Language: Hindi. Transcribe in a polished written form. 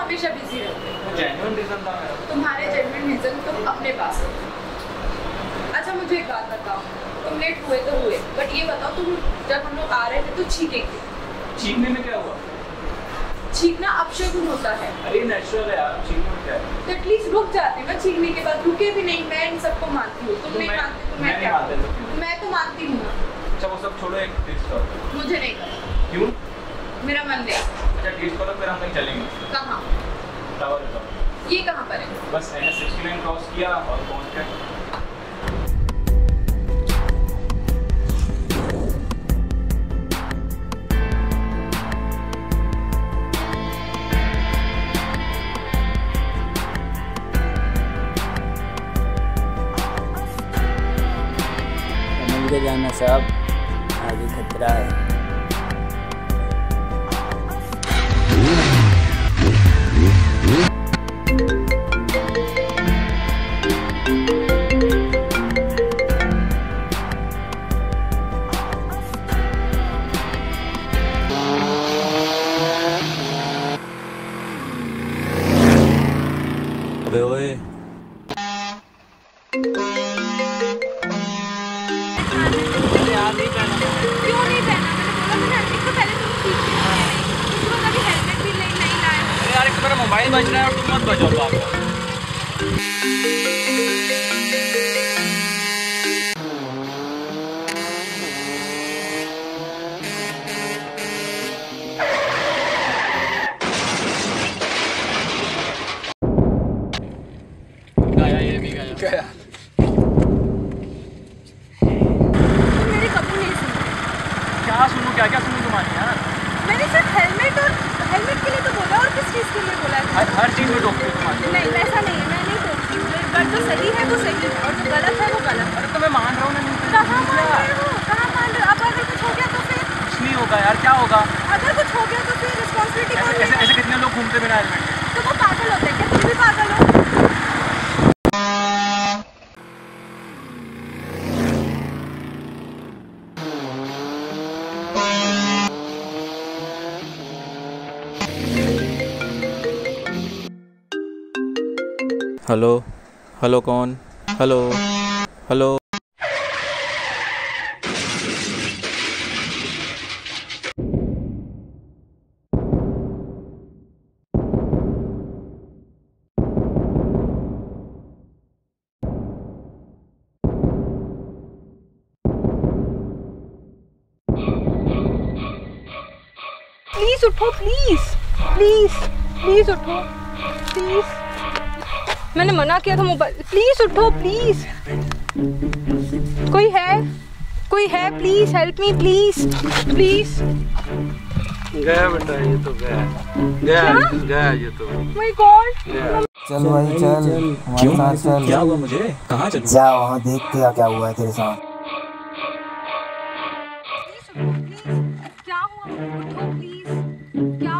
हमेशा बिजी रहते हो। जेन्युइन रीजन था मेरा। तुम्हारे जेन्युइन रीजन तुम अपने पास रखो। अच्छा मुझे एक बात बताओ, तुम लेट हुए तो हुए, बट ये बताओ तुम जब हम लोग आ रहे थे तो छींके क्यों? छींकने में क्या हुआ? छींकना अपशगुन होता है। अरे नेचुरल है यार, छींकने में क्या है? तो एटलीस्ट रुक जाते ना छींकने के बाद, रुके भी नहीं। मैं इन सबको मानती हूँ, तुम नहीं मानते तो मैं क्या? मैं तो मानती हूँ ना। अच्छा वो सब छोड़ो, एक टेस्ट करो। मुझे नहीं करना। क्यों? मेरा मन नहीं। अच्छा टेस्ट करो फिर हम कहीं चलेंगे। कहाँ? टावर जाओ। ये कहाँ पर है? बस NH69 क्रॉस किया और पहुंच गए। मिल के जाना साहब, आगे खतरा है। अबे ओए, क्यों नहीं पहना? मैंने बोला था ना, एक तो पहले तुम सीख के नहीं, उसके बाद अभी हेलमेट भी नहीं लाए हो। अरे यार एक तो मेरा मोबाइल बज रहा है और तुम मत बजाओ बार-बार। गाया ये भी गाया। क्या? मेरी कभी नहीं सुनी। क्या सुनूं, क्या सुनूं तुम्हारी यार? मैंने सिर्फ हेलमेट के लिए तो बोला, और किस चीज़ के लिए बोला है? हर चीज़ में टोकती हो तुम्हारी। नहीं वैसा नहीं है, मैं नहीं टोकती हूँ। बट जो सही है वो सही है और जो गलत है वो गलत है। अरे तो मैं मान रहा हूँ ना। कहाँ मान रहे हो? कहाँ मान रहे हो? अब अगर कुछ हो गया तो फिर? कुछ नहीं होगा यार, क्या होगा? अगर कुछ हो गया तो फिर रिस्पॉन्सिबिलिटी कौन लेगा? ऐसे कितने लोग घूमते बिना हेलमेट के? तो वो पागल होते हैं क्या? तुम भी पागल हो? हेलो हेलो कौन? Hello hello. प्लीज उठो, प्लीज प्लीज प्लीज उठो, प्लीज। मैंने मना किया था मोबाइल। प्लीज उठो, प्लीज। कोई है? Please help me, please please. गया बेटा, ये तो गया ये तो। My god. चल भाई चल, हमारे साथ चल। क्या हुआ मुझे? कहाँ चल? जा वहाँ देख के क्या हुआ है तेरे साथ। प्लीज उठो, प्लीज। क्या हुआ? उठो प्लीज। क्या